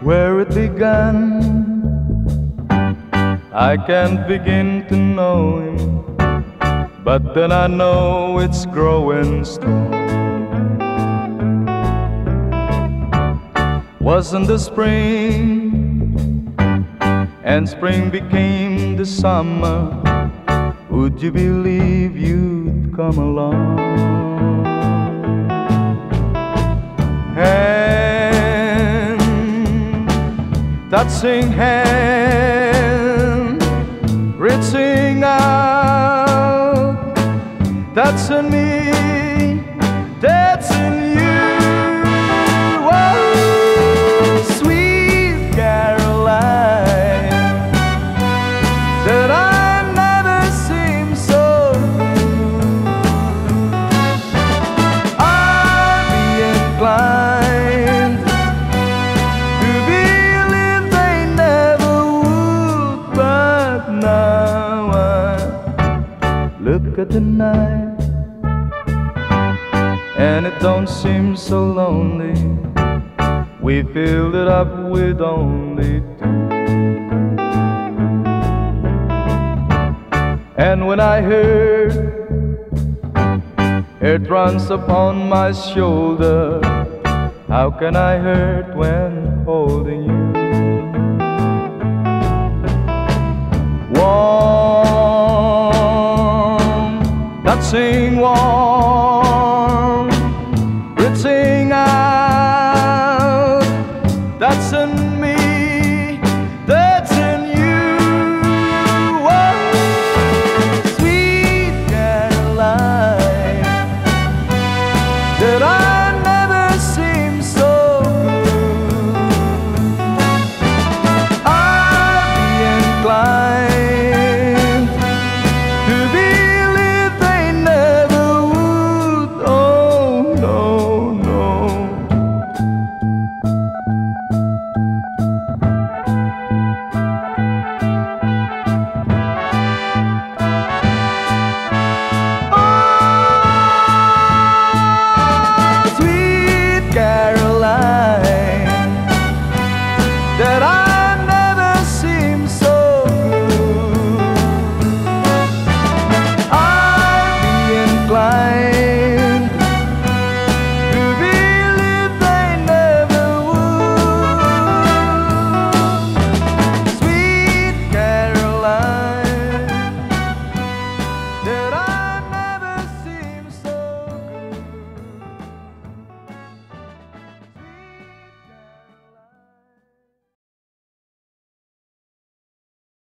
where it began. I can't begin to know him, but then I know it's growing strong. Wasn't the spring, and spring became the summer, would you believe you'd come along? Hand, touching hand, reaching out, that's in me, that's in you. Oh, sweet Caroline, that I've never seen so blue. I'd be inclined to believe they never would, but now I look at the night and it don't seem so lonely. We filled it up with only two. And when I heard it runs upon my shoulder, how can I hurt when holding you? Warm, touching warm, reaching out, that's in me.